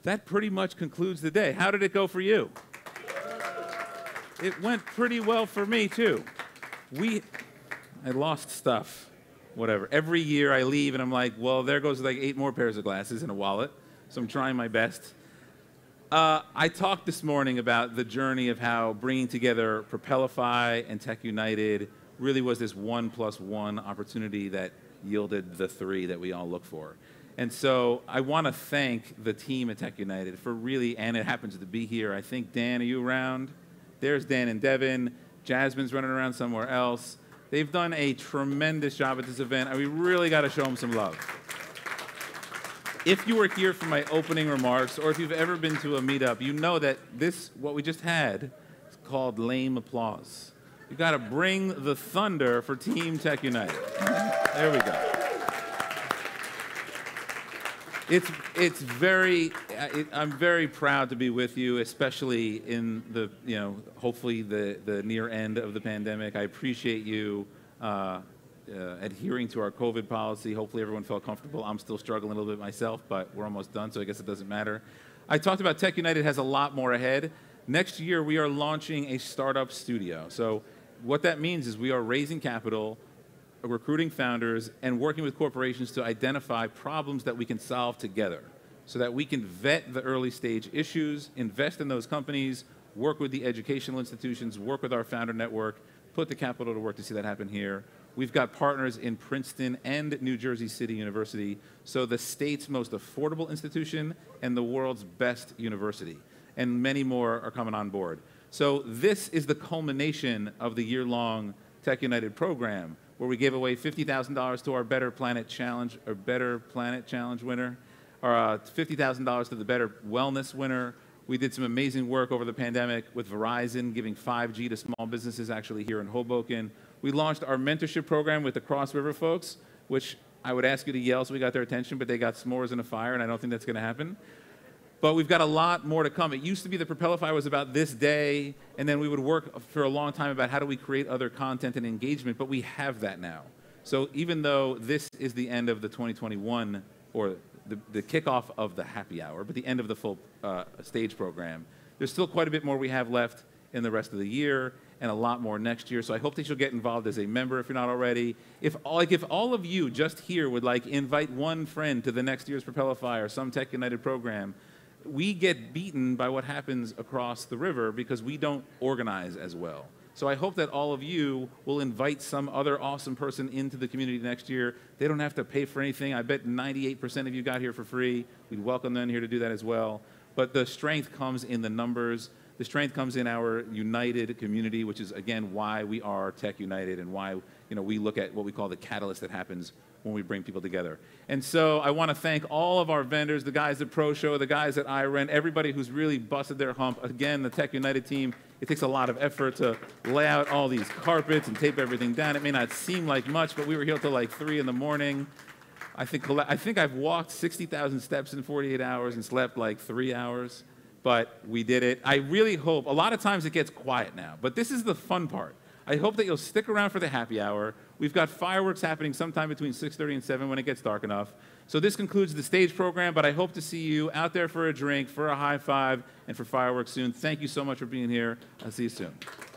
that pretty much concludes the day. How did it go for you? It went pretty well for me, too. I lost stuff, whatever. Every year I leave and I'm like, well, there goes like 8 more pairs of glasses and a wallet. So I'm trying my best. I talked this morning about the journey of how bringing together Propelify and Tech United really was this 1+1 opportunity that yielded the 3 that we all look for. And so I want to thank the team at Tech United for really, and it happens to be here. I think, Dan, are you around? There's Dan and Devin. Jasmine's running around somewhere else. They've done a tremendous job at this event, and we really got to show them some love. If you were here for my opening remarks, or if you've ever been to a meetup, you know that what we just had, is called lame applause. You got to bring the thunder for Team Tech United. There we go. I'm very proud to be with you, especially in the, hopefully the near end of the pandemic. I appreciate you adhering to our COVID policy. Hopefully everyone felt comfortable. I'm still struggling a little bit myself, but we're almost done, so I guess it doesn't matter. I talked about Tech United has a lot more ahead. Next year, we are launching a startup studio. So what that means is we are raising capital, recruiting founders, and working with corporations to identify problems that we can solve together so that we can vet the early stage issues, invest in those companies, work with the educational institutions, work with our founder network, put the capital to work to see that happen here. We've got partners in Princeton and New Jersey City University, so the state's most affordable institution and the world's best university. And many more are coming on board. So this is the culmination of the year-long Tech United program, where we gave away $50,000 to our Better Planet Challenge winner, or $50,000 to the Better Wellness winner. We did some amazing work over the pandemic with Verizon, giving 5G to small businesses actually here in Hoboken. We launched our mentorship program with the Cross River folks, which I would ask you to yell so we got their attention, but they got s'mores and a fire, and I don't think that's going to happen. But we've got a lot more to come. It used to be that Propelify was about this day, and then we would work for a long time about how do we create other content and engagement, but we have that now. So even though this is the end of the 2021, or the kickoff of the happy hour, but the end of the full stage program, there's still quite a bit more we have left in the rest of the year, and a lot more next year. So I hope that you'll get involved as a member if you're not already. If all of you just here would invite one friend to the next year's Propelify or some Tech United program, we get beaten by what happens across the river because we don't organize as well. So I hope that all of you will invite some other awesome person into the community next year. They don't have to pay for anything. I bet 98% of you got here for free. We'd welcome them here to do that as well. But the strength comes in the numbers. The strength comes in our united community, which is, again, why we are Tech United and why we look at what we call the catalyst that happens when we bring people together. And so I want to thank all of our vendors, the guys at Pro Show, the guys at iRent, everybody who's really busted their hump. Again, the Tech United team, it takes a lot of effort to lay out all these carpets and tape everything down. It may not seem like much, but we were here till like 3 in the morning. I think I've walked 60,000 steps in 48 hours and slept like 3 hours, but we did it. I really hope, a lot of times it gets quiet now, but this is the fun part. I hope that you'll stick around for the happy hour. We've got fireworks happening sometime between 6:30 and 7 when it gets dark enough. So this concludes the stage program, but I hope to see you out there for a drink, for a high five, and for fireworks soon. Thank you so much for being here. I'll see you soon.